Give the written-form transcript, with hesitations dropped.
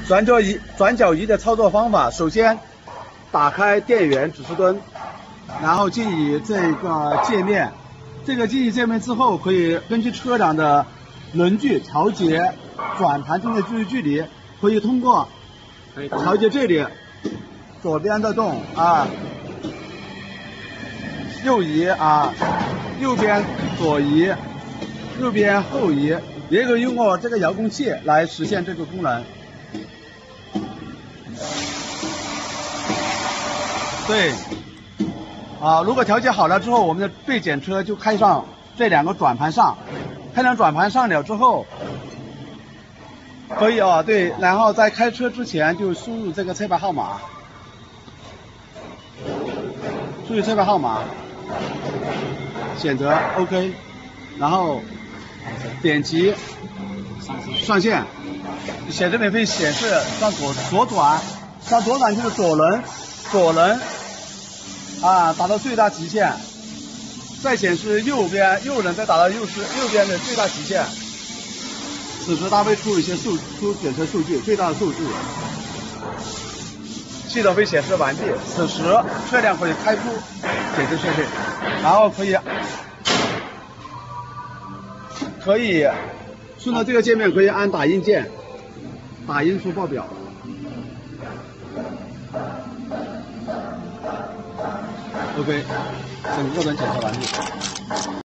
转角仪的操作方法，首先打开电源指示灯，然后进入这个界面。这个进入界面之后，可以根据车辆的轮距调节转盘中的注意距离，可以通过调节这里左边的动啊，右移啊，右边左移，右边后移，也可以用过这个遥控器来实现这个功能。对，如果调节好了之后，我们的对检车就开上这两个转盘上，开上转盘上了之后，可以对，然后在开车之前就输入这个车牌号码，输入车牌号码，选择 OK， 然后点击上线，显示屏会显示向左转，向左转就是左轮达到最大极限，再显示右轮再达到右边的最大极限。此时它会出一些检测数据，最大的数据。系统会显示完毕，此时车辆可以开出检测设备，然后可以顺着这个界面可以按打印键，打印出报表。OK，整个过程检测完毕。